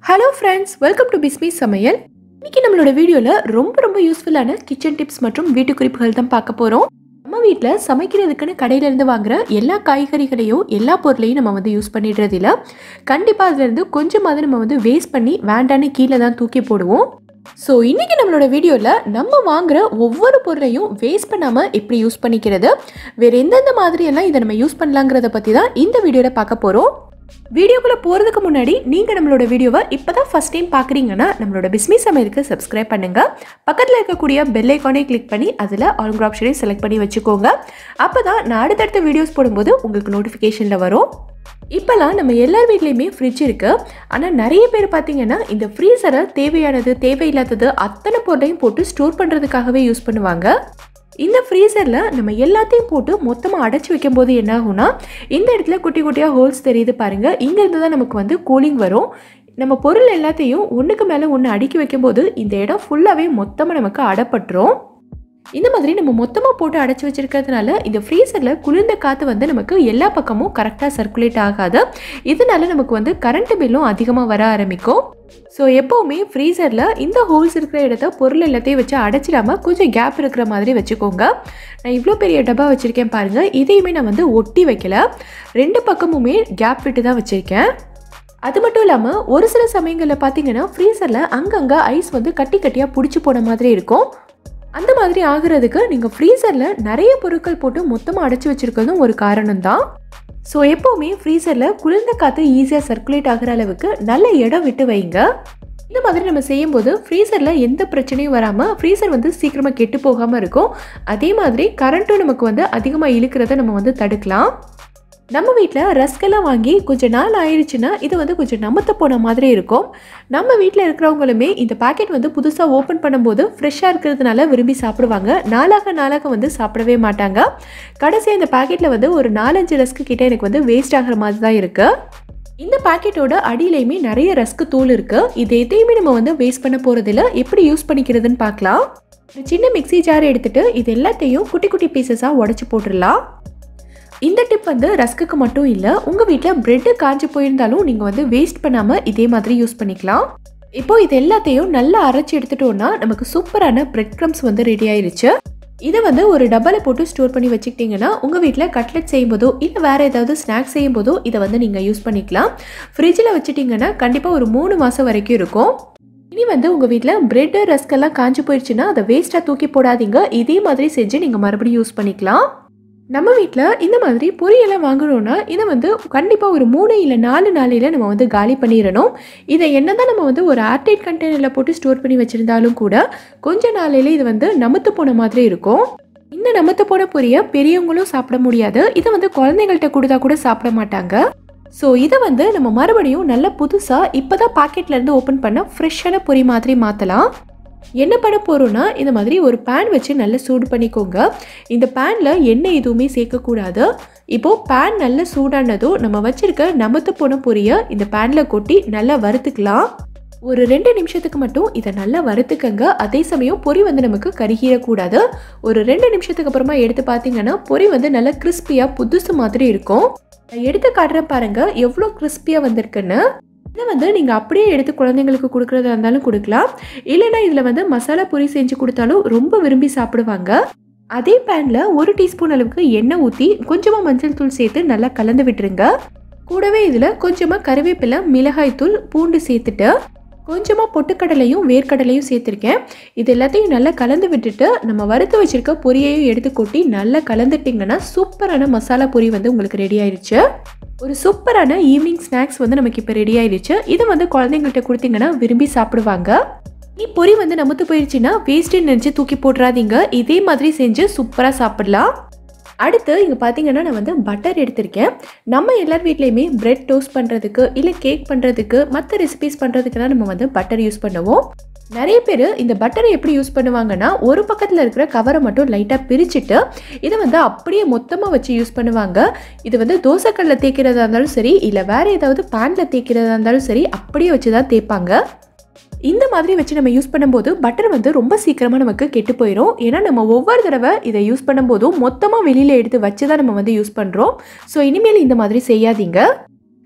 Hello friends, welcome to Bismi Samayal. இன்னைக்கு நம்மளோட வீடியோவில் ரொம்ப யூஸ்ஃபுல்லான கிச்சன் டிப்ஸ் மற்றும் வீட்டு குறிப்புகள் தான் பார்க்க போகிறோம். நம்ம வீட்டில் சமைக்கிறதுக்குன்னு கடையிலேருந்து வாங்குற எல்லா காய்கறிகளையும் எல்லா பொருளையும் நம்ம யூஸ் பண்ணிடுறதில்ல. கண்டிப்பாக அதுலேருந்து கொஞ்சமாவது நம்ம வேஸ்ட் பண்ணி வேண்டான்னு கீழே தான் தூக்கி போடுவோம். ஸோ இன்றைக்கி நம்மளோட வீடியோவில் நம்ம வாங்குகிற ஒவ்வொரு பொருளையும் வேஸ்ட் பண்ணாமல் எப்படி யூஸ் பண்ணிக்கிறது, வேறு எந்தெந்த மாதிரியெல்லாம் இதை நம்ம யூஸ் பண்ணலாங்கிறத பற்றி தான் இந்த வீடியோவில் பார்க்க போகிறோம். வீடியோக்குள்ளே போகிறதுக்கு முன்னாடி நீங்கள் நம்மளோட வீடியோவை இப்போ தான் ஃபஸ்ட் டைம் பார்க்குறீங்கன்னா நம்மளோட பிஸ்மி சமையலுக்கு சப்ஸ்கிரைப் பண்ணுங்கள். பக்கத்தில் இருக்கக்கூடிய பெல் ஐக்கானை கிளிக் பண்ணி அதில் ஆல் ஆப்ஷனையும் செலக்ட் பண்ணி வச்சுக்கோங்க. அப்போ தான் நான் அடுத்தடுத்த வீடியோஸ் போடும்போது உங்களுக்கு நோட்டிஃபிகேஷனில் வரும். இப்போலாம் நம்ம எல்லார் வீட்லேயுமே ஃப்ரிட்ஜ் இருக்குது. ஆனால் நிறைய பேர் பார்த்தீங்கன்னா இந்த ஃப்ரீசரை தேவையானது தேவையில்லாதது அத்தனை பொருளையும் போட்டு ஸ்டோர் பண்ணுறதுக்காகவே யூஸ் பண்ணுவாங்க. இந்த ஃப்ரீசரில் நம்ம எல்லாத்தையும் போட்டு மொத்தமாக அடைச்சி வைக்கும்போது என்ன ஆகும்னா, இந்த இடத்துல குட்டி குட்டியாக ஹோல்ஸ் தெரியுது பாருங்கள். இங்கேருந்து தான் நமக்கு கூலிங் வரும். நம்ம பொருள் எல்லாத்தையும் ஒன்றுக்கு மேலே ஒன்று அடுக்கி வைக்கும்போது இந்த இடம் ஃபுல்லாகவே மொத்தமாக நமக்கு அடைப்பட்டுரும். இந்த மாதிரி நம்ம மொத்தமாக போட்டு அடைச்சி வச்சிருக்கிறதுனால இந்த ஃப்ரீசரில் குளிர்ந்த காற்று நமக்கு எல்லா பக்கமும் கரெக்டாக சர்க்குலேட் ஆகாது. இதனால நமக்கு கரண்ட் பில்லும் அதிகமாக வர ஆரம்பிக்கும். ஸோ எப்போவுமே ஃப்ரீசரில் இந்த ஹோல்ஸ் இருக்கிற இடத்த பொருள் எல்லாத்தையும் வச்சு அடைச்சிடாமல் கொஞ்சம் கேப் இருக்கிற மாதிரி வச்சுக்கோங்க. நான் இவ்வளோ பெரிய டப்பா வச்சுருக்கேன் பாருங்கள். இதையுமே நான் ஒட்டி வைக்கல, ரெண்டு பக்கமுமே கேப் விட்டு தான் வச்சுருக்கேன். அது மட்டும் இல்லாமல் ஒரு சில சமயங்களில் பார்த்தீங்கன்னா ஃப்ரீசரில் அங்கங்கே ஐஸ் கட்டி கட்டியாக பிடிச்சி போன மாதிரி இருக்கும். அந்த மாதிரி ஆகிறதுக்கு நீங்கள் ஃப்ரீசரில் நிறைய பொருட்கள் போட்டு மொத்தமாக அடைச்சி வச்சுருக்கிறதும் ஒரு காரணம் தான். ஸோ எப்போவுமே ஃப்ரீசரில் குளிர்ந்த காற்று ஈஸியாக சர்க்குலேட் ஆகிற அளவுக்கு நல்ல இடம் விட்டு வைங்க. இந்த மாதிரி நம்ம செய்யும்போது ஃப்ரீசரில் எந்த பிரச்சனையும் வராமல் ஃப்ரீசர் சீக்கிரமாக கெட்டு போகாமல் இருக்கும். அதே மாதிரி கரண்ட்டும் நமக்கு அதிகமாக இழுக்கிறத நம்ம தடுக்கலாம். நம்ம வீட்டில் ரஸ்கெல்லாம் வாங்கி கொஞ்சம் நாள் ஆயிடுச்சுன்னா இது கொஞ்சம் நமத்த போன மாதிரி இருக்கும். நம்ம வீட்டில் இருக்கிறவங்களுமே இந்த பேக்கெட் புதுசாக ஓப்பன் பண்ணும்போது ஃப்ரெஷ்ஷாக இருக்கிறதுனால விரும்பி சாப்பிடுவாங்க. நாளாக சாப்பிடவே மாட்டாங்க. கடைசியாக இந்த பேக்கெட்டில் ஒரு 4-5 ரஸ்க்கு கிட்டே எனக்கு வேஸ்ட் ஆகிற மாதிரி தான் இருக்குது. இந்த பேக்கெட்டோட அடியிலையுமே நிறைய ரஸ்க்கு தூள் இருக்குது. இது எதையுமே நம்ம வேஸ்ட் பண்ண போகிறதில்ல. எப்படி யூஸ் பண்ணிக்கிறதுன்னு பார்க்கலாம். ஒரு சின்ன மிக்ஸி ஜார் எடுத்துகிட்டு இது எல்லாத்தையும் குட்டி குட்டி பீசஸாக உடச்சி போட்டுடலாம். இந்த டிப் ரஸ்க்குக்கு மட்டும் இல்லை, உங்கள் வீட்டில் பிரெட்டு காஞ்சி போயிருந்தாலும் நீங்கள் வேஸ்ட் பண்ணாமல் இதே மாதிரி யூஸ் பண்ணிக்கலாம். இப்போ இது எல்லாத்தையும் நல்லா அரைச்சி எடுத்துட்டோன்னா நமக்கு சூப்பரான பிரெட் க்ரம்ஸ் ரெடி ஆயிருச்சு. இதை ஒரு டப்பாவில் போட்டு ஸ்டோர் பண்ணி வச்சுக்கிட்டிங்கன்னா உங்கள் வீட்டில் கட்லெட் செய்யும்போதோ இல்லை வேறு ஏதாவது ஸ்நாக்ஸ் செய்யும்போதோ இதை நீங்கள் யூஸ் பண்ணிக்கலாம். ஃப்ரிட்ஜில் வச்சுட்டிங்கன்னா கண்டிப்பாக ஒரு 3 மாதம் வரைக்கும் இருக்கும். இனி உங்கள் வீட்டில் பிரெட்டு ரஸ்கெல்லாம் காஞ்சி போயிடுச்சுன்னா அதை வேஸ்ட்டாக தூக்கி போடாதீங்க. இதே மாதிரி செஞ்சு நீங்கள் மறுபடியும் யூஸ் பண்ணிக்கலாம். நம்ம வீட்டில் இந்த மாதிரி பொரியெல்லாம் வாங்கணும்னா இதை கண்டிப்பாக ஒரு 3 இல்லை 4 நாளையில் நம்ம காலி பண்ணிடணும். இதை என்ன தான் நம்ம ஒரு ஏர்டைட் கண்டெய்னரில் போட்டு ஸ்டோர் பண்ணி வச்சுருந்தாலும் கூட கொஞ்ச நாளையில் இது நமத்து போன மாதிரி இருக்கும். இந்த நமத்து போன பொரியை பெரியவங்களும் சாப்பிட முடியாது. இதை குழந்தைங்கள்ட்ட கொடுத்தா கூட சாப்பிட மாட்டாங்க. ஸோ இதை நம்ம மறுபடியும் நல்ல புதுசாக இப்போ தான் பாக்கெட்லேருந்து ஓப்பன் பண்ண ஃப்ரெஷ்ஷான பொரி மாதிரி மாற்றலாம். என்ன பண்ண போகிறோன்னா, இந்த மாதிரி ஒரு பேன் வச்சு நல்லா சூடு பண்ணிக்கோங்க. இந்த பேனில் எண்ணெய் எதுவுமே சேர்க்கக்கூடாது. இப்போது பேன் நல்லா சூடானதும் நம்ம வச்சுருக்க நமத்து போன பொரியை இந்த பேனில் கொட்டி நல்லா வறுத்துக்கலாம். ஒரு 2 நிமிஷத்துக்கு மட்டும் இதை நல்லா வறுத்துக்கங்க. அதே சமயம் பொரி நமக்கு கருகிடக்கூடாது. ஒரு 2 நிமிஷத்துக்கு அப்புறமா எடுத்து பார்த்தீங்கன்னா பொரி நல்லா கிறிஸ்பியாக புதுசு மாதிரி இருக்கும். எடுத்து காட்டுறேன் பாருங்கள் எவ்வளோ கிறிஸ்பியாக வந்திருக்குன்னு. இதை நீங்கள் அப்படியே எடுத்து குழந்தைங்களுக்கு கொடுக்குறதா இருந்தாலும் கொடுக்கலாம். இல்லைனா இதில் மசாலா பொரி செஞ்சு கொடுத்தாலும் ரொம்ப விரும்பி சாப்பிடுவாங்க. அதே பேனில் 1 டீஸ்பூன் அளவுக்கு எண்ணெய் ஊற்றி கொஞ்சமாக மஞ்சள் தூள் சேர்த்து நல்லா கலந்து விட்டுருங்க. கூடவே இதில் கொஞ்சமாக கருவேப்பிலை, மிளகாய் தூள், பூண்டு சேர்த்துட்டு கொஞ்சமாக பொட்டுக்கடலையும் வேர்க்கடலையும் சேர்த்துருக்கேன். இது எல்லாத்தையும் நல்லா கலந்து விட்டுட்டு நம்ம வறுத்து வச்சுருக்க பொரியையும் எடுத்து கொட்டி நல்லா கலந்துட்டிங்கன்னா சூப்பரான மசாலா பொரி உங்களுக்கு ரெடி ஆயிடுச்சு. ஒரு சூப்பரான ஈவினிங் ஸ்நாக்ஸ் நமக்கு இப்போ ரெடி ஆயிடுச்சு. இதை குழந்தைங்கள்ட்ட கொடுத்தீங்கன்னா விரும்பி சாப்பிடுவாங்க. பொரி நமத்து போயிடுச்சுன்னா வேஸ்ட்டுன்னு நினச்சி தூக்கி போட்டுறாதீங்க. இதே மாதிரி செஞ்சு சூப்பராக சாப்பிடலாம். அடுத்து இங்கே பார்த்தீங்கன்னா நான் பட்டர் எடுத்திருக்கேன். நம்ம எல்லார் வீட்லேயுமே பிரெட் டோஸ்ட் பண்ணுறதுக்கு இல்லை கேக் பண்ணுறதுக்கு மற்ற ரெசிபிஸ் பண்ணுறதுக்கு தான் நம்ம பட்டர் யூஸ் பண்ணுவோம். நிறைய பேர் இந்த பட்டரை எப்படி யூஸ் பண்ணுவாங்கன்னா, ஒரு பக்கத்தில் இருக்கிற கவரை மட்டும் லைட்டாக பிரிச்சுட்டு இதை அப்படியே மொத்தமாக வச்சு யூஸ் பண்ணுவாங்க. இது தோசைக்கல்லில் தேய்க்கிறதா இருந்தாலும் சரி இல்லை வேறு ஏதாவது பேனில் தேய்க்கிறதா இருந்தாலும் சரி அப்படியே வச்சு தான் தேய்ப்பாங்க. இந்த மாதிரி வச்சு நம்ம யூஸ் பண்ணும்போது பட்டர் ரொம்ப சீக்கிரமாக நமக்கு கெட்டு போயிடும். ஏன்னா நம்ம ஒவ்வொரு தடவை இதை யூஸ் பண்ணும்போதும் மொத்தமாக வெளியில் எடுத்து வச்சு தான் நம்ம யூஸ் பண்ணுறோம். ஸோ இனிமேல் இந்த மாதிரி செய்யாதீங்க.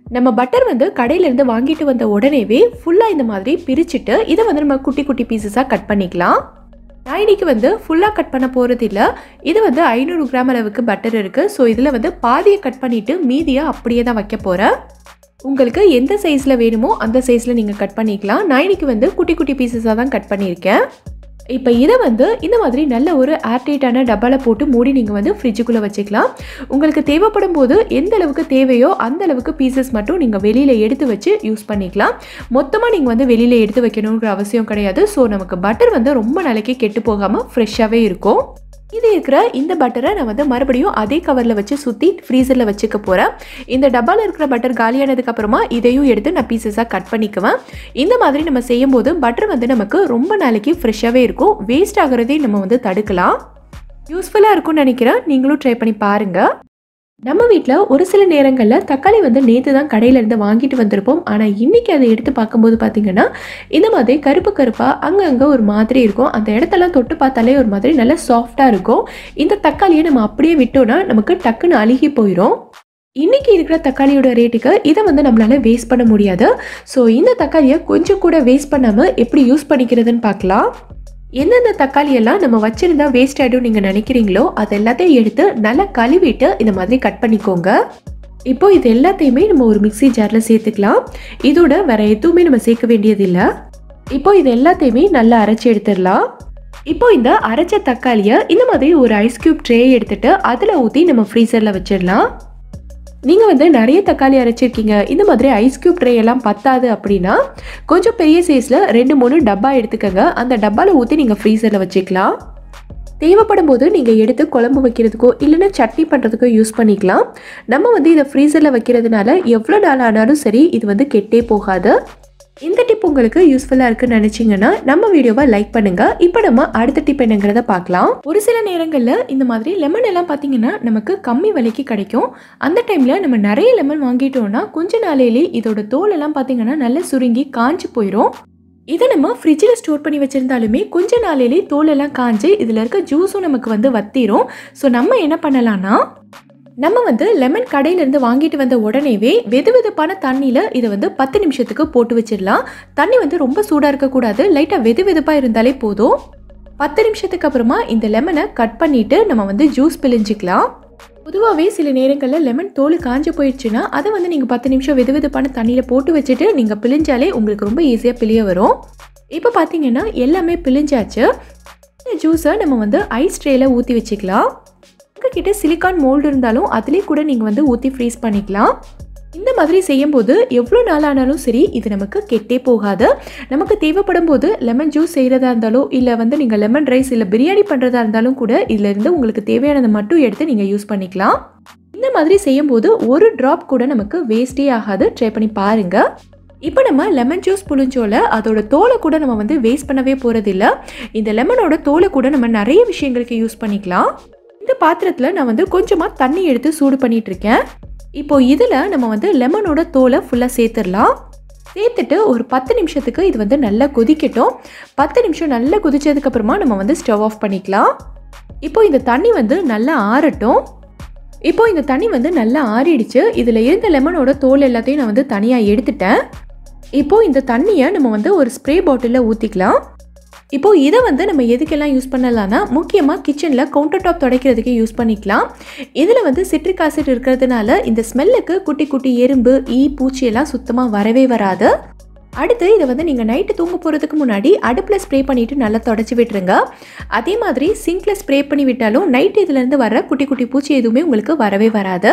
நம்ம பட்டர் வந்து கடையிலேருந்து வாங்கிட்டு வந்த உடனேவே ஃபுல்லாக இந்த மாதிரி பிரிச்சுட்டு இதை வந்து நம்ம குட்டி குட்டி பீசஸாக கட் பண்ணிக்கலாம். நான் இன்னைக்கு வந்து ஃபுல்லாக கட் பண்ண போகிறது இல்லை. இது வந்து 500 கிராம் அளவுக்கு பட்டர் இருக்குது. ஸோ இதில் வந்து பாதியை கட் பண்ணிவிட்டு மீதியை அப்படியே தான் வைக்க போகிறேன். உங்களுக்கு எந்த சைஸில் வேணுமோ அந்த சைஸில் நீங்கள் கட் பண்ணிக்கலாம். நான் இன்னைக்கு வந்து குட்டி குட்டி பீசஸாக தான் கட் பண்ணியிருக்கேன். இப்போ இதை வந்து இந்த மாதிரி நல்ல ஒரு ஏர்டைட்டான டப்பாவில் போட்டு மூடி நீங்கள் வந்து ஃப்ரிட்ஜுக்குள்ளே வச்சுக்கலாம். உங்களுக்கு தேவைப்படும் போது எந்த அளவுக்கு தேவையோ அந்த அளவுக்கு பீசஸ் மட்டும் நீங்கள் வெளியில் எடுத்து வச்சு யூஸ் பண்ணிக்கலாம். மொத்தமாக நீங்கள் வந்து வெளியில் எடுத்து வைக்கணுங்கிற அவசியம் கிடையாது. ஸோ நமக்கு பட்டர் வந்து ரொம்ப நாளைக்கு கெட்டு போகாமல் ஃப்ரெஷ்ஷாகவே இருக்கும். இது இருக்கிற இந்த பட்டரை நான் வந்து மறுபடியும் அதே கவரில் வச்சு சுற்றி ஃப்ரீசரில் வச்சுக்க போகிறேன். இந்த டப்பாவில் இருக்கிற பட்டர் காலியானதுக்கு அப்புறமா இதையும் எடுத்து நான் பீசஸாக கட் பண்ணிக்குவேன். இந்த மாதிரி நம்ம செய்யும்போது பட்டர் வந்து நமக்கு ரொம்ப நாளைக்கு ஃப்ரெஷ்ஷாகவே இருக்கும். வேஸ்ட் ஆகிறதையும் நம்ம வந்து தடுக்கலாம். யூஸ்ஃபுல்லாக இருக்கும்னு நினைக்கிறேன். நீங்களும் ட்ரை பண்ணி பாருங்கள். நம்ம வீட்டில் ஒரு சில நேரங்களில் தக்காளி வந்து நேற்று தான் கடையிலேருந்து வாங்கிட்டு வந்திருப்போம். ஆனால் இன்றைக்கி அதை எடுத்து பார்க்கும்போது பார்த்திங்கன்னா இந்த மாதிரி கருப்பு கருப்பாக அங்கங்கே ஒரு மாதிரி இருக்கும். அந்த இடத்தெல்லாம் தொட்டு பார்த்தாலே ஒரு மாதிரி நல்லா சாஃப்டாக இருக்கும். இந்த தக்காளியை நம்ம அப்படியே விட்டோன்னா நமக்கு டக்குன்னு அழுகி போயிடும். இன்றைக்கி இருக்கிற தக்காளியோட ரேட்டுக்கு இதை வந்து நம்மளால் வேஸ்ட் பண்ண முடியாது. ஸோ இந்த தக்காளியை கொஞ்சம் கூட வேஸ்ட் பண்ணாமல் எப்படி யூஸ் பண்ணிக்கிறதுன்னு பார்க்கலாம். எந்தெந்த தக்காளியெல்லாம் நம்ம வச்சுருந்தா வேஸ்ட் ஆகிடும் நீங்கள் நினைக்கிறீங்களோ அது எல்லாத்தையும் எடுத்து நல்லா கழுவிட்டு இந்த மாதிரி கட் பண்ணிக்கோங்க. இப்போ இது எல்லாத்தையுமே நம்ம ஒரு மிக்ஸி ஜாரில் சேர்த்துக்கலாம். இதோட வேறு எதுவுமே நம்ம சேர்க்க வேண்டியதில்லை. இப்போ இது எல்லாத்தையுமே நல்லா அரைச்சி எடுத்துடலாம். இப்போ இந்த அரைச்ச தக்காளியை இந்த மாதிரி ஒரு ஐஸ் க்யூப் ட்ரே எடுத்துகிட்டு அதில் ஊற்றி நம்ம ஃப்ரீசரில் வச்சிடலாம். நீங்கள் வந்து நிறைய தக்காளி அரைச்சிருக்கீங்க, இந்த மாதிரி ஐஸ் க்யூப் ட்ரே எல்லாம் பத்தாது அப்படின்னா கொஞ்சம் பெரிய சைஸில் 2-3 டப்பா எடுத்துக்கோங்க. அந்த டப்பாவில் ஊற்றி நீங்கள் ஃப்ரீசரில் வச்சுக்கலாம். தேவைப்படும் போது நீங்கள் எடுத்து குழம்பு வைக்கிறதுக்கோ இல்லைன்னா சட்னி பண்ணுறதுக்கோ யூஸ் பண்ணிக்கலாம். நம்ம வந்து இதை ஃப்ரீசரில் வைக்கிறதுனால எவ்வளோ நாள் ஆனாலும் சரி இது வந்து கெட்டே போகாது. இந்த டிப் உங்களுக்கு யூஸ்ஃபுல்லாக இருக்குன்னு நினச்சிங்கன்னா நம்ம வீடியோவை லைக் பண்ணுங்கள். இப்போ நம்ம அடுத்த டிப் என்னங்கிறத பார்க்கலாம். ஒரு சில நேரங்களில் இந்த மாதிரி லெமன் எல்லாம் பார்த்தீங்கன்னா நமக்கு கம்மி விலைக்கு கிடைக்கும். அந்த டைமில் நம்ம நிறைய லெமன் வாங்கிட்டோம்னா கொஞ்ச நாளையிலே இதோட தோலெல்லாம் பார்த்தீங்கன்னா நல்லா சுருங்கி காஞ்சி போயிடும். இதை நம்ம ஃப்ரிட்ஜில் ஸ்டோர் பண்ணி வச்சுருந்தாலுமே கொஞ்ச நாளையிலே தோலெல்லாம் காஞ்சி இதில் இருக்க ஜூஸும் நமக்கு வந்து வத்திரும். ஸோ நம்ம என்ன பண்ணலான்னா நம்ம வந்து லெமன் கடையிலேருந்து வாங்கிட்டு வந்த உடனேவே வெது வெதுப்பான தண்ணியில் இதை வந்து 10 நிமிஷத்துக்கு போட்டு வச்சிடலாம். தண்ணி வந்து ரொம்ப சூடாக இருக்கக்கூடாது, லைட்டாக வெது வெதுப்பாக இருந்தாலே போதும். 10 நிமிஷத்துக்கு அப்புறமா இந்த லெமனை கட் பண்ணிவிட்டு நம்ம வந்து ஜூஸ் பிழிஞ்சிக்கலாம். பொதுவாகவே சில நேரங்களில் லெமன் தோல் காஞ்சி போயிடுச்சுன்னா அதை வந்து நீங்கள் 10 நிமிஷம் வெது வெதுப்பான தண்ணியில் போட்டு வச்சுட்டு நீங்கள் பிழிஞ்சாலே உங்களுக்கு ரொம்ப ஈஸியாக பிழிய வரும். இப்போ பார்த்தீங்கன்னா எல்லாமே பிழிஞ்சாச்சு. இந்த ஜூஸை நம்ம வந்து ஐஸ் ட்ரேயில் ஊற்றி வச்சுக்கலாம். உங்ககிட்ட சிலிக்கான் மோல்டு இருந்தாலும் அதிலே கூட நீங்கள் வந்து ஊற்றி ஃப்ரீஸ் பண்ணிக்கலாம். இந்த மாதிரி செய்யும்போது எவ்வளோ நாள் ஆனாலும் சரி இது நமக்கு கெட்டே போகாது. நமக்கு தேவைப்படும் போது லெமன் ஜூஸ் செய்கிறதா இருந்தாலும் இல்லை வந்து நீங்கள் லெமன் ரைஸ் இல்லை பிரியாணி பண்ணுறதா இருந்தாலும் கூட இதிலிருந்து உங்களுக்கு தேவையானதை மட்டும் எடுத்து நீங்கள் யூஸ் பண்ணிக்கலாம். இந்த மாதிரி செய்யும்போது ஒரு ட்ராப் கூட நமக்கு வேஸ்டே ஆகாது. ட்ரை பண்ணி பாருங்கள். இப்போ நம்ம லெமன் ஜூஸ் புழிஞ்சோல அதோட தோலை கூட நம்ம வந்து வேஸ்ட் பண்ணவே போகிறதில்ல. இந்த லெமனோட தோலை கூட நம்ம நிறைய விஷயங்களுக்கு யூஸ் பண்ணிக்கலாம். இந்த பாத்திரத்தில் நான் வந்து கொஞ்சமாக தண்ணி எடுத்து சூடு பண்ணிட்டு இருக்கேன். இப்போ இதில் நம்ம வந்து லெமனோட தோலை ஃபுல்லாக சேர்த்துடலாம். சேர்த்துட்டு ஒரு 10 நிமிஷத்துக்கு இது வந்து நல்லா கொதிக்கட்டும். 10 நிமிஷம் நல்லா கொதிச்சதுக்கப்புறமா நம்ம வந்து ஸ்டவ் ஆஃப் பண்ணிக்கலாம். இப்போ இந்த தண்ணி வந்து நல்லா ஆறட்டும். இப்போ இந்த தண்ணி வந்து நல்லா ஆறிடுச்சு. இதில் இருந்த லெமனோட தோல் எல்லாத்தையும் நான் வந்து தனியாக எடுத்துட்டேன். இப்போ இந்த தண்ணியை நம்ம வந்து ஒரு ஸ்ப்ரே பாட்டிலில் ஊற்றிக்கலாம். இப்போ இதை வந்து நம்ம எதுக்கெல்லாம் யூஸ் பண்ணலாம்னா முக்கியமாக கிச்சனில் கவுண்டர் டாப் துடைக்கிறதுக்கு யூஸ் பண்ணிக்கலாம். இதில் வந்து சிட்ரிக் ஆசிட் இருக்கிறதுனால இந்த ஸ்மெல்லுக்கு குட்டி குட்டி எறும்பு பூச்சியெல்லாம் சுத்தமாக வரவே வராது. அடுத்து இதை வந்து நீங்கள் நைட்டு தூங்க போகிறதுக்கு முன்னாடி அடுப்பில் ஸ்ப்ரே பண்ணிவிட்டு நல்லா தொடச்சி விட்டுருங்க. அதே மாதிரி சிங்கில் ஸ்ப்ரே பண்ணி விட்டாலும் நைட்டு இதுலேருந்து வர குட்டி குட்டி பூச்சி எதுவுமே உங்களுக்கு வரவே வராது.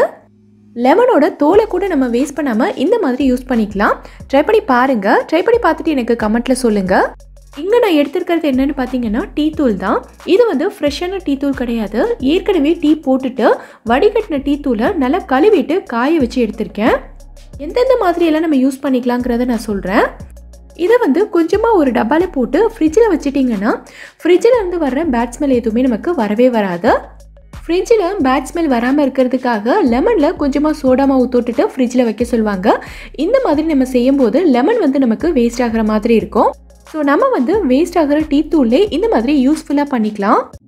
லெமனோட தோலை கூட நம்ம வேஸ்ட் பண்ணாமல் இந்த மாதிரி யூஸ் பண்ணிக்கலாம். ட்ரை பண்ணி பாருங்கள். ட்ரை பண்ணி பார்த்துட்டு எனக்கு கமெண்ட்டில் சொல்லுங்கள். இங்கே நான் எடுத்துருக்கிறது என்னென்னு பார்த்தீங்கன்னா டீ தூள் தான். இது வந்து ஃப்ரெஷ்ஷான டீ தூள் கிடையாது. ஏற்கனவே டீ போட்டுட்டு வடிகட்டின டீ தூளை நல்லா கழுவிட்டு காய வச்சு எடுத்திருக்கேன். எந்தெந்த மாதிரியெல்லாம் நம்ம யூஸ் பண்ணிக்கலாங்கிறத நான் சொல்கிறேன். இதை வந்து கொஞ்சமாக ஒரு டப்பாவில் போட்டு ஃப்ரிட்ஜில் வச்சுட்டிங்கன்னா ஃப்ரிட்ஜில் இருந்து வர்ற பேட் ஸ்மெல் எதுவுமே நமக்கு வரவே வராது. ஃப்ரிட்ஜில் பேட் ஸ்மெல் வராமல் இருக்கிறதுக்காக லெமனில் கொஞ்சமாக சோடா மாவு தொட்டுட்டு ஃப்ரிட்ஜில் வைக்க சொல்லுவாங்க. இந்த மாதிரி நம்ம செய்யும்போது லெமன் வந்து நமக்கு வேஸ்ட் ஆகிற மாதிரி இருக்கும். ஸோ நம்ம வந்து வேஸ்ட் ஆகிற டீ தூள்லே இந்த மாதிரி யூஸ்ஃபுல்லாக பண்ணிக்கலாம்.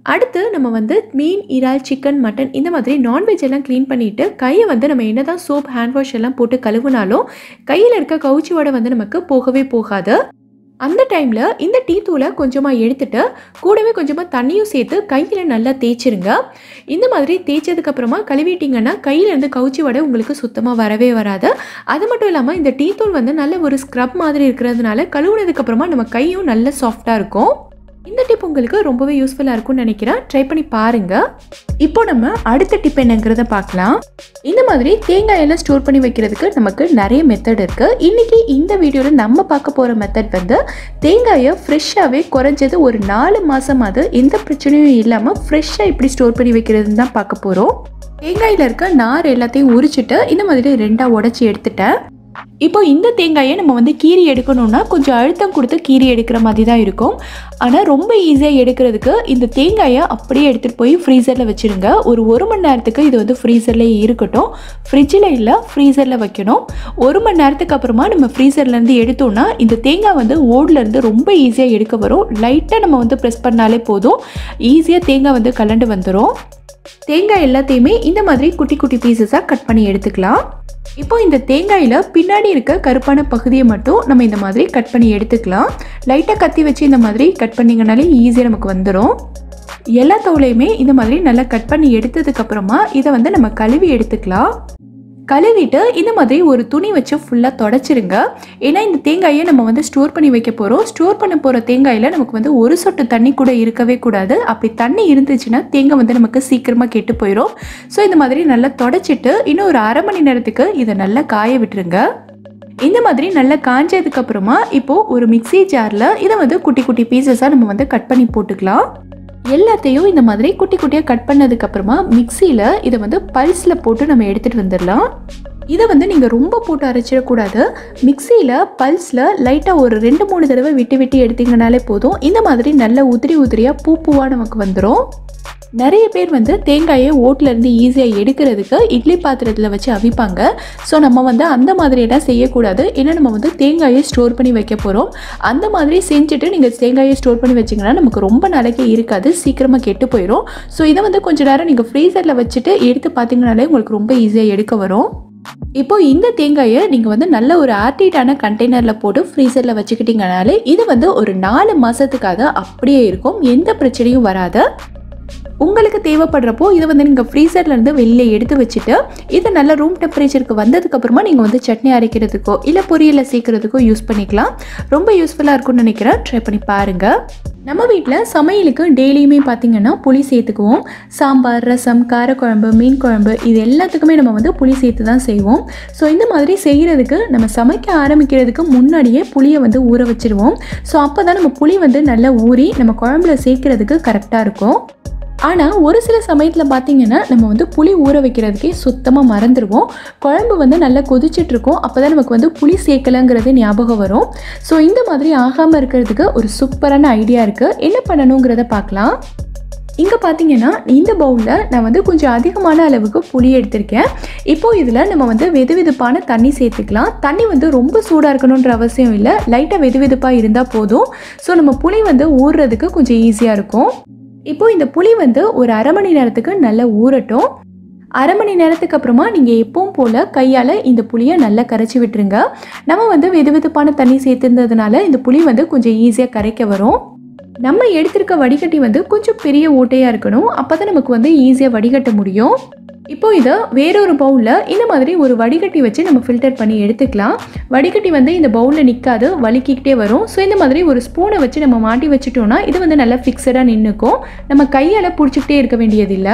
அடுத்து நம்ம வந்து மீன், இறால், சிக்கன், மட்டன் இந்த மாதிரி நான்வெஜ் எல்லாம் க்ளீன் பண்ணிவிட்டு கையை வந்து நம்ம என்ன தான் சோப், ஹேண்ட் வாஷ் எல்லாம் போட்டு கழுவுனாலும் கையில் இருக்க கவுச்சி வாடை வந்து நமக்கு போகவே போகாது. அந்த டைமில் இந்த டீ தூளை கொஞ்சமாக எடுத்துட்டு கூடவே கொஞ்சமாக தண்ணியும் சேர்த்து கையில் நல்லா தேய்ச்சிருங்க. இந்த மாதிரி தேய்ச்சதுக்கப்புறமா கழுவிட்டிங்கன்னா கையிலேருந்து கவுச்சி வாடை உங்களுக்கு சுத்தமாக வரவே வராது. அது மட்டும் இல்லாமல் இந்த டீ தூள் வந்து நல்ல ஒரு ஸ்க்ரப் மாதிரி இருக்கிறதுனால கழுவுனதுக்கப்புறமா நம்ம கையும் நல்ல சாஃப்டாக இருக்கும். இந்த டிப் உங்களுக்கு ரொம்பவே யூஸ்ஃபுல்லாக இருக்கும்னு நினைக்கிறேன். ட்ரை பண்ணி பாருங்கள். இப்போ நம்ம அடுத்த டிப் என்னங்கிறத பார்க்கலாம். இந்த மாதிரி தேங்காயெல்லாம் ஸ்டோர் பண்ணி வைக்கிறதுக்கு நமக்கு நிறைய மெத்தட் இருக்குது. இன்றைக்கி இந்த வீடியோவில் நம்ம பார்க்க போகிற மெத்தட் வந்து தேங்காயை ஃப்ரெஷ்ஷாகவே குறைஞ்சது ஒரு 4 மாதமாவது எந்த பிரச்சனையும் இல்லாமல் ஃப்ரெஷ்ஷாக எப்படி ஸ்டோர் பண்ணி வைக்கிறதுன்னு தான் பார்க்க போகிறோம். தேங்காயில் இருக்க நார் எல்லாத்தையும் உரிச்சிட்டு இந்த மாதிரி 2ஆக உடச்சி எடுத்துட்டேன். இப்போ இந்த தேங்காயை நம்ம வந்து கீறி எடுக்கணும்னா கொஞ்சம் அழுத்தம் கொடுத்து கீறி எடுக்கிற மாதிரி தான் இருக்கும். ஆனால் ரொம்ப ஈஸியாக எடுக்கிறதுக்கு இந்த தேங்காயை அப்படியே எடுத்துகிட்டு போய் ஃப்ரீசரில் வச்சுருங்க. ஒரு 1 மணி நேரத்துக்கு இது வந்து ஃப்ரீசர்லேயே இருக்கட்டும். ஃப்ரிட்ஜில் இல்லை, ஃப்ரீசரில் வைக்கணும். 1 மணி நேரத்துக்கு அப்புறமா நம்ம ஃப்ரீசர்லேருந்து எடுத்தோம்னா இந்த தேங்காய் வந்து ஓட்லேருந்து ரொம்ப ஈஸியாக எடுக்க வரும். லைட்டாக நம்ம வந்து ப்ரெஸ் பண்ணாலே போதும், ஈஸியாக தேங்காய் வந்து கலண்டு வந்துடும். தேங்காய் எல்லாத்தையுமே இந்த மாதிரி குட்டி குட்டி பீசஸாக கட் பண்ணி எடுத்துக்கலாம். இப்போ இந்த தேங்காயில் பின்னாடி இருக்க கருப்பான பகுதியை மட்டும் நம்ம இந்த மாதிரி கட் பண்ணி எடுத்துக்கலாம். லைட்டாக கத்தி வச்சு இந்த மாதிரி கட் பண்ணிங்கனாலே ஈஸியாக நமக்கு வந்துடும். எல்லா தோலையுமே இந்த மாதிரி நல்லா கட் பண்ணி எடுத்ததுக்கப்புறமா இதை வந்து நம்ம கழுவி எடுத்துக்கலாம். கழுவிட்டு இந்த மாதிரி ஒரு துணி வச்சு ஃபுல்லாக தொடச்சிருங்க. ஏன்னா இந்த தேங்காயை நம்ம வந்து ஸ்டோர் பண்ணி வைக்க போகிறோம். ஸ்டோர் பண்ண போகிற தேங்காயில் நமக்கு வந்து ஒரு சொட்டு தண்ணி கூட இருக்கவே கூடாது. அப்படி தண்ணி இருந்துச்சுன்னா தேங்காய் வந்து நமக்கு சீக்கிரமாக கெட்டு போயிடும். ஸோ இந்த மாதிரி நல்லா தொடச்சிட்டு இன்னும் ஒரு 1/2 மணி நேரத்துக்கு இதை நல்லா காய விட்டுருங்க. இந்த மாதிரி நல்லா காஞ்சதுக்கப்புறமா இப்போது ஒரு மிக்ஸி ஜாரில் இதை வந்து குட்டி குட்டி பீசஸாக நம்ம வந்து கட் பண்ணி போட்டுக்கலாம். எல்லாத்தையும் இந்த மாதிரி குட்டி குட்டியாக கட் பண்ணதுக்கப்புறமா மிக்சியில் இதை வந்து பல்ஸில் போட்டு நம்ம எடுத்துகிட்டு வந்துடலாம். இதை வந்து நீங்கள் ரொம்ப போட்டு அரைச்சிடக்கூடாது. மிக்சியில் பல்ஸில் லைட்டாக ஒரு 2-3 தடவை விட்டு விட்டு எடுத்திங்கனாலே போதும். இந்த மாதிரி நல்ல உதிரி உதிரியாக பூவாக நமக்கு வந்துடும். நிறைய பேர் வந்து தேங்காயை ஓட்டிலேருந்து ஈஸியாக எடுக்கிறதுக்கு இட்லி பாத்திரத்தில் வச்சு அவிப்பாங்க. ஸோ நம்ம வந்து அந்த மாதிரியெல்லாம் செய்யக்கூடாது. ஏன்னா நம்ம வந்து தேங்காயை ஸ்டோர் பண்ணி வைக்க போகிறோம். அந்த மாதிரி செஞ்சுட்டு நீங்கள் தேங்காயை ஸ்டோர் பண்ணி வச்சிங்கன்னா நமக்கு ரொம்ப நாளைக்கு இருக்காது, சீக்கிரமாக கெட்டு போயிடும். ஸோ இதை வந்து கொஞ்சம் நேரம் நீங்கள் ஃப்ரீசரில் வச்சுட்டு எடுத்து பார்த்தீங்கனாலே உங்களுக்கு ரொம்ப ஈஸியாக எடுக்க வரும். இப்போது இந்த தேங்காயை நீங்கள் வந்து நல்ல ஒரு ஏர்டைட்டான கண்டெய்னரில் போட்டு ஃப்ரீசரில் வச்சுக்கிட்டிங்கனாலே இது வந்து ஒரு 4 மாதத்துக்காக அப்படியே இருக்கும், எந்த பிரச்சனையும் வராது. உங்களுக்கு தேவைப்படுறப்போ இதை வந்து நீங்கள் ஃப்ரீசர்லேருந்து வெளியே எடுத்து வச்சுட்டு இதை நல்லா ரூம் டெம்பரேச்சருக்கு வந்ததுக்கப்புறமா நீங்கள் வந்து சட்னி அரைக்கிறதுக்கோ இல்லை பொரியலை சேர்க்குறதுக்கோ யூஸ் பண்ணிக்கலாம். ரொம்ப யூஸ்ஃபுல்லாக இருக்கும்னு நினைக்கிறேன். ட்ரை பண்ணி பாருங்கள். நம்ம வீட்டில் சமையலுக்கு டெய்லியுமே பார்த்திங்கன்னா புளி சேர்த்துக்குவோம். சாம்பார், ரசம், காரக்குழம்பு, மீன் குழம்பு இது எல்லாத்துக்குமே நம்ம வந்து புளி சேர்த்து தான் செய்வோம். ஸோ இந்த மாதிரி செய்கிறதுக்கு நம்ம சமைக்க ஆரம்பிக்கிறதுக்கு முன்னாடியே புளியை வந்து ஊற வச்சுருவோம். ஸோ அப்போ தான் நம்ம புளி வந்து நல்லா ஊறி நம்ம குழம்புல சேர்க்குறதுக்கு கரெக்டாக இருக்கும். ஆனால் ஒரு சில சமயத்தில் பார்த்திங்கன்னா நம்ம வந்து புளி ஊற வைக்கிறதுக்கே சுத்தமாக மறந்துடுவோம். குழம்பு வந்து நல்லா கொதிச்சிட்ருக்கோம், அப்போ தான் நமக்கு வந்து புளி சேர்க்கலைங்கிறது ஞாபகம் வரும். ஸோ இந்த மாதிரி ஆகாமல் இருக்கிறதுக்கு ஒரு சூப்பரான ஐடியா இருக்குது. என்ன பண்ணணுங்கிறத பார்க்கலாம். இங்கே பார்த்தீங்கன்னா இந்த பவுலில் நான் வந்து கொஞ்சம் அதிகமான அளவுக்கு புளி எடுத்திருக்கேன். இப்போது இதில் நம்ம வந்து வெதுவெதுப்பான தண்ணி சேர்த்துக்கலாம். தண்ணி வந்து ரொம்ப சூடாக இருக்கணுன்ற அவசியம் இல்லை, லைட்டாக வெதுவெதுப்பாக இருந்தால் போதும். ஸோ நம்ம புளி வந்து ஊறுறதுக்கு கொஞ்சம் ஈஸியாக இருக்கும். இப்போது இந்த புளி வந்து ஒரு 1/2 மணி நேரத்துக்கு நல்லா ஊறட்டும். 1/2 மணி நேரத்துக்கு அப்புறமா நீங்கள் எப்பவும் போல் கையால் இந்த புளியை நல்லா கரைச்சி விட்டுருங்க. நம்ம வந்து வெதுவெதுப்பான தண்ணி சேர்த்துருந்ததுனால இந்த புளி வந்து கொஞ்சம் ஈஸியாக கரைக்க வரும். நம்ம எடுத்திருக்க வடிகட்டி வந்து கொஞ்சம் பெரிய ஓட்டையாக இருக்கணும், அப்போ தான் நமக்கு வந்து ஈஸியாக வடிகட்ட முடியும். இப்போ இதை வேறொரு பவுலில் இந்த மாதிரி ஒரு வடிகட்டி வச்சு நம்ம ஃபில்டர் பண்ணி எடுத்துக்கலாம். வடிகட்டி வந்து இந்த பவுலில் நிற்காது, வலிக்கிக்கிட்டே வரும். ஸோ இந்த மாதிரி ஒரு ஸ்பூனை வச்சு நம்ம மாட்டி வச்சுட்டோன்னா இது வந்து நல்லா ஃபிக்ஸடாக நின்றுக்கும். நம்ம கையால் பிடிச்சிக்கிட்டே இருக்க வேண்டியதில்லை.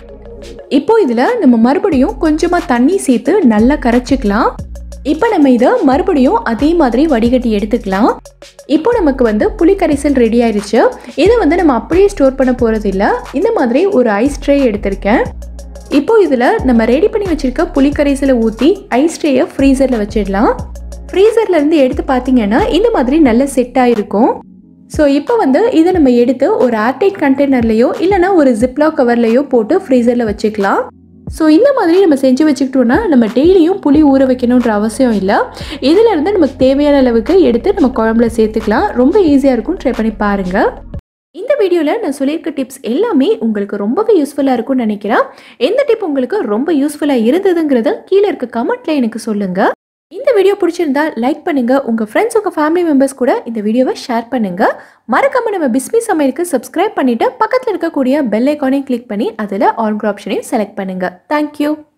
இப்போது இதில் நம்ம மறுபடியும் கொஞ்சமாக தண்ணி சேர்த்து நல்லா கரைச்சிக்கலாம். இப்போ நம்ம இதை மறுபடியும் அதே மாதிரி வடிகட்டி எடுத்துக்கலாம். இப்போ நமக்கு வந்து புளி கரைசல் ரெடி ஆயிடுச்சு. இதை வந்து நம்ம அப்படியே ஸ்டோர் பண்ண போகிறதில்ல. இந்த மாதிரி ஒரு ஐஸ் ட்ரே எடுத்திருக்கேன். இப்போ இதில் நம்ம ரெடி பண்ணி வச்சுருக்க புளி கரைசலை ஊற்றி ஐஸ் ட்ரேயை ஃப்ரீசரில் வச்சிடலாம். ஃப்ரீசர்லேருந்து எடுத்து பார்த்தீங்கன்னா இந்த மாதிரி நல்ல செட் ஆகிருக்கும். ஸோ இப்போ வந்து இதை நம்ம எடுத்து ஒரு ஏர்டைட் கண்டெய்னர்லையோ இல்லைனா ஒரு ஜிப்லாக் கவர்லையோ போட்டு ஃப்ரீசரில் வச்சுக்கலாம். ஸோ இந்த மாதிரி நம்ம செஞ்சு வச்சுக்கிட்டோன்னா நம்ம டெய்லியும் புளி ஊற வைக்கணுன்ற அவசியம் இல்லை. இதிலேருந்து நமக்கு தேவையான அளவுக்கு எடுத்து நம்ம குழம்புல சேர்த்துக்கலாம். ரொம்ப ஈஸியாக இருக்கும். ட்ரை பண்ணி பாருங்கள். இந்த வீடியோல நான் சொல்லியிருக்க டிப்ஸ் எல்லாமே உங்களுக்கு ரொம்பவே யூஸ்ஃபுல்லா இருக்கும்னு நினைக்கிறேன். எந்த டிப் உங்களுக்கு ரொம்ப யூஸ்ஃபுல்லா இருந்ததுங்கிறத கீழ இருக்க கமெண்ட்ல எனக்கு சொல்லுங்க. இந்த வீடியோ பிடிச்சிருந்தா லைக் பண்ணுங்க. உங்க ஃப்ரெண்ட்ஸ், உங்க ஃபேமிலி மெம்பர்ஸ் கூட இந்த வீடியோவை ஷேர் பண்ணுங்க. மறக்காம நம்ம பிஸ்மி சமையலுக்கு சப்ஸ்கிரைப் பண்ணிட்டு பக்கத்துல இருக்கக்கூடிய பெல் ஐகானையும் கிளிக் பண்ணி அதுல ஆல் ஆப்ஷனையும் செலக்ட் பண்ணுங்க. Thank you.